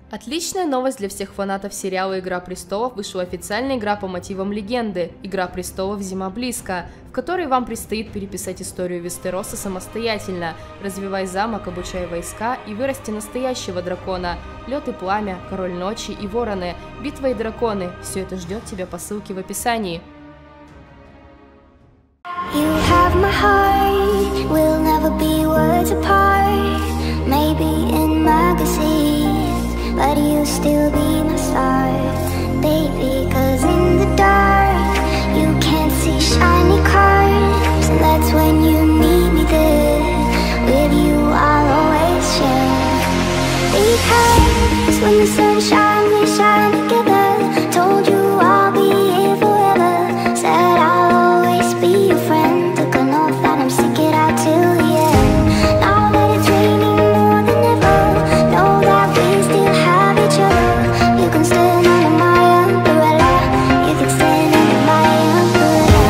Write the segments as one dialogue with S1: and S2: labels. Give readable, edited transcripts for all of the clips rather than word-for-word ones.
S1: Отличная новость для всех фанатов сериала «Игра престолов». Вышла официальная игра по мотивам легенды «Игра престолов. Зима близко», в которой вам предстоит переписать историю Вестероса самостоятельно, развивая замок, обучая войска и вырасти настоящего дракона. Лед и пламя, Король ночи и вороны, битва и драконы – все это ждет тебя по ссылке в описании.
S2: You have my heart, we'll never be worlds apart. Maybe in magazines, but you'll still be my star, baby. Cause in the dark, you can't see shiny cars, and that's when you need me there. With you I'll always share. Because when the sun shines, we shine together. Told you I'll be here forever. Said I'll always be your friend. Took an oath that I'm stick it out till the end. Now that it's raining more than ever, know that we still have each other. You can stand under my umbrella. You can stand under my umbrella.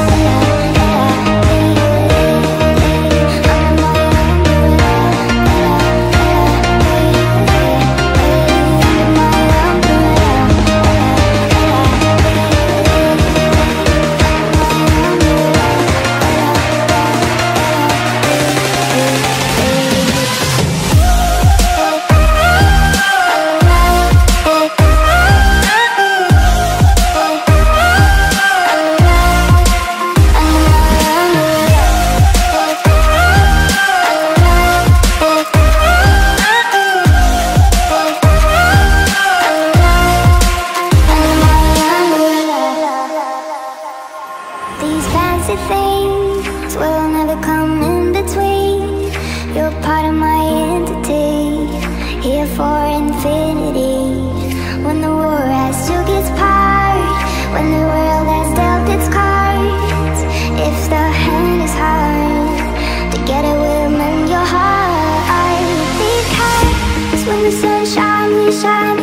S2: These fancy things will never come in between. You're part of my entity, here for infinity. When the war has took its part, when the world has dealt its cards, if the hand is hard, together we'll mend your heart. Because when the sun shines, we shine